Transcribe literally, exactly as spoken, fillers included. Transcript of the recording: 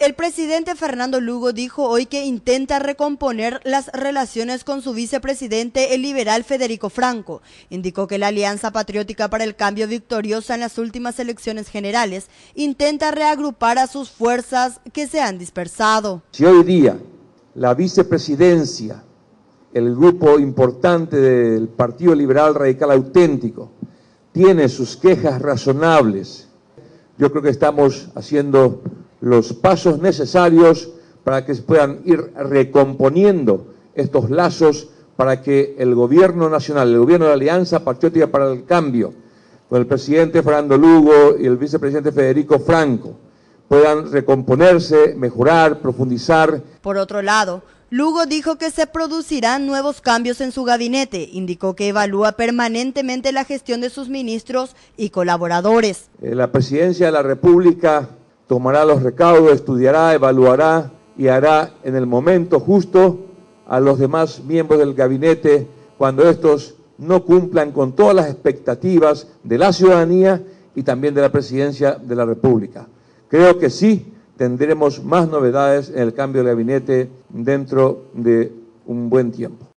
El presidente Fernando Lugo dijo hoy que intenta recomponer las relaciones con su vicepresidente, el liberal Federico Franco. Indicó que la Alianza Patriótica para el Cambio, victoriosa en las últimas elecciones generales, intenta reagrupar a sus fuerzas que se han dispersado. Si hoy día la vicepresidencia, el grupo importante del Partido Liberal Radical Auténtico, tiene sus quejas razonables, yo creo que estamos haciendo los pasos necesarios para que se puedan ir recomponiendo estos lazos para que el gobierno nacional, el gobierno de la Alianza Patriótica para el Cambio, con el presidente Fernando Lugo y el vicepresidente Federico Franco, puedan recomponerse, mejorar, profundizar. Por otro lado, Lugo dijo que se producirán nuevos cambios en su gabinete. Indicó que evalúa permanentemente la gestión de sus ministros y colaboradores. La presidencia de la República tomará los recaudos, estudiará, evaluará y hará en el momento justo a los demás miembros del gabinete cuando estos no cumplan con todas las expectativas de la ciudadanía y también de la presidencia de la República. Creo que sí tendremos más novedades en el cambio de gabinete dentro de un buen tiempo.